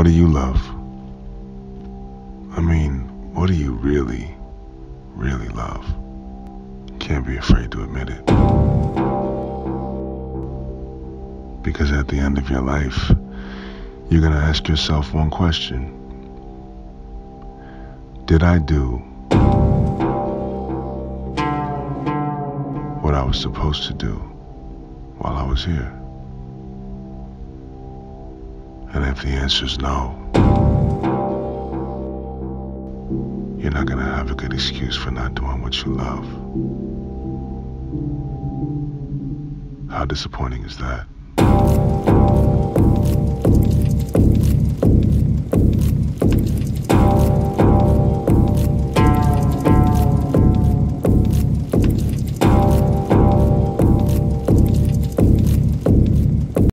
what do you love? I mean, what do you really, really love? Can't be afraid to admit it. Because at the end of your life, you're gonna ask yourself one question. Did I do what I was supposed to do while I was here? And if the answer is no, you're not gonna have a good excuse for not doing what you love. How disappointing is that?